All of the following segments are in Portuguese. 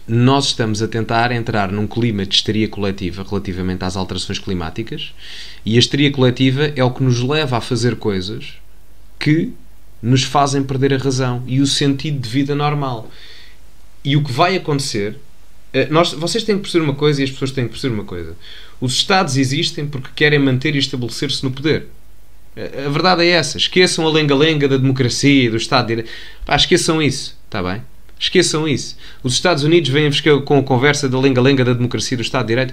nós estamos a tentar entrar num clima de histeria coletiva relativamente às alterações climáticas, e a histeria coletiva é o que nos leva a fazer coisas que nos fazem perder a razão e o sentido de vida normal. E o que vai acontecer... vocês têm que perceber uma coisa e as pessoas têm que perceber uma coisa. Os Estados existem porque querem manter e estabelecer-se no poder. A verdade é essa. Esqueçam a lenga-lenga da democracia e do Estado de Direito. Esqueçam isso, está bem? Esqueçam isso. Os Estados Unidos vêm-vos com a conversa da lenga-lenga da democracia e do Estado de Direito.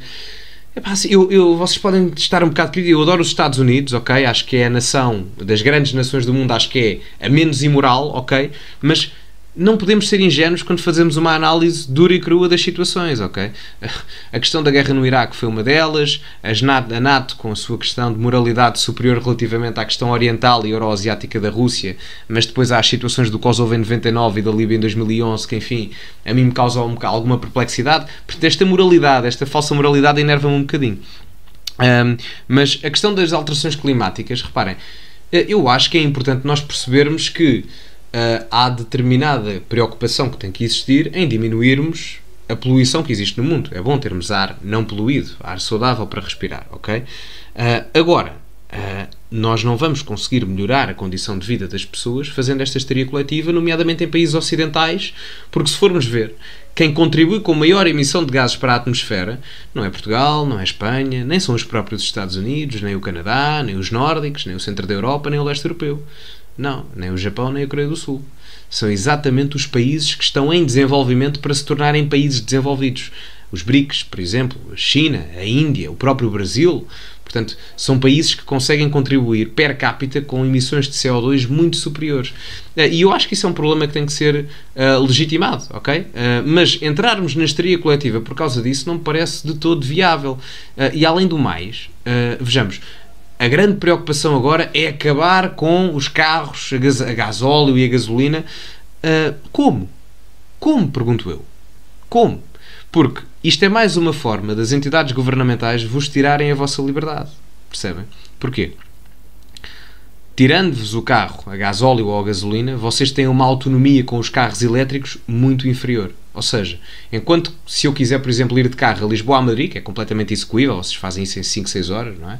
Vocês podem estar um bocado críticos. Eu adoro os Estados Unidos, ok? Acho que é a nação, das grandes nações do mundo, acho que é a menos imoral, ok? Mas não podemos ser ingênuos quando fazemos uma análise dura e crua das situações, ok? A questão da guerra no Iraque foi uma delas, a NATO com a sua questão de moralidade superior relativamente à questão oriental e euroasiática da Rússia, mas depois há as situações do Kosovo em 99 e da Líbia em 2011, que enfim, a mim me causa alguma perplexidade. Portanto, esta moralidade, esta falsa moralidade enerva-me um bocadinho. Mas a questão das alterações climáticas, reparem, eu acho que é importante nós percebermos que há determinada preocupação que tem que existir em diminuirmos a poluição que existe no mundo. É bom termos ar não poluído, ar saudável para respirar, ok? Agora, nós não vamos conseguir melhorar a condição de vida das pessoas fazendo esta histeria coletiva, nomeadamente em países ocidentais, porque se formos ver, quem contribui com maior emissão de gases para a atmosfera não é Portugal, não é Espanha, nem são os próprios Estados Unidos, nem o Canadá, nem os nórdicos, nem o centro da Europa, nem o leste europeu. Não, nem o Japão nem a Coreia do Sul. São exatamente os países que estão em desenvolvimento para se tornarem países desenvolvidos. Os BRICS, por exemplo, a China, a Índia, o próprio Brasil. Portanto, são países que conseguem contribuir per capita com emissões de CO2 muito superiores. E eu acho que isso é um problema que tem que ser legitimado, ok? Mas entrarmos na histeria coletiva por causa disso não me parece de todo viável. E além do mais, vejamos, a grande preocupação agora é acabar com os carros a gasóleo e a gasolina. Como? Como, pergunto eu? Como? Porque isto é mais uma forma das entidades governamentais vos tirarem a vossa liberdade. Percebem? Porquê? Tirando-vos o carro a gasóleo ou a gasolina, vocês têm uma autonomia com os carros elétricos muito inferior. Ou seja, enquanto se eu quiser, por exemplo, ir de carro a Lisboa a Madrid, que é completamente execuível, vocês fazem isso em 5, 6 horas, não é?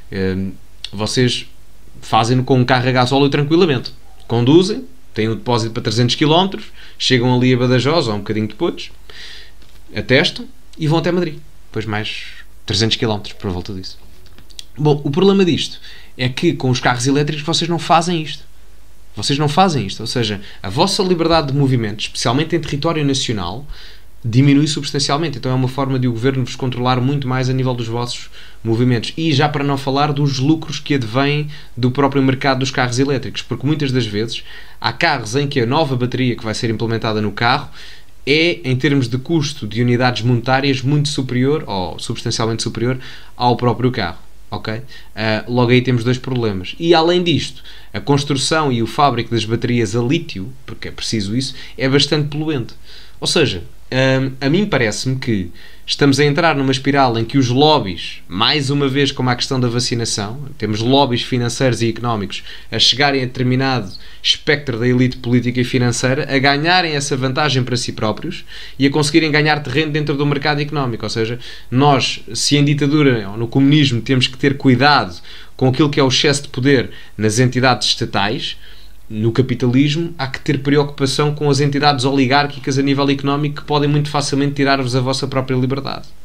Vocês fazem-no com um carro a gasóleo tranquilamente. Conduzem, têm um depósito para 300 km, chegam ali a Badajoz ou um bocadinho depois, atestam e vão até Madrid. Depois mais 300 km por volta disso. Bom, o problema disto é que com os carros elétricos vocês não fazem isto. Vocês não fazem isto. Ou seja, a vossa liberdade de movimento, especialmente em território nacional, diminui substancialmente. Então é uma forma de o governo vos controlar muito mais a nível dos vossos movimentos. E já para não falar dos lucros que advêm do próprio mercado dos carros elétricos. Porque muitas das vezes há carros em que a nova bateria que vai ser implementada no carro é, em termos de custo de unidades monetárias, muito superior, ou substancialmente superior, ao próprio carro. Ok? Logo aí temos dois problemas. E além disto, a construção e o fábrico das baterias a lítio, porque é preciso isso, é bastante poluente. Ou seja, a mim parece-me que estamos a entrar numa espiral em que os lobbies, mais uma vez como a questão da vacinação, temos lobbies financeiros e económicos a chegarem a determinado espectro da elite política e financeira, a ganharem essa vantagem para si próprios e a conseguirem ganhar terreno dentro do mercado económico. Ou seja, nós, se em ditadura ou no comunismo temos que ter cuidado com aquilo que é o excesso de poder nas entidades estatais, no capitalismo há que ter preocupação com as entidades oligárquicas a nível económico que podem muito facilmente tirar-vos a vossa própria liberdade.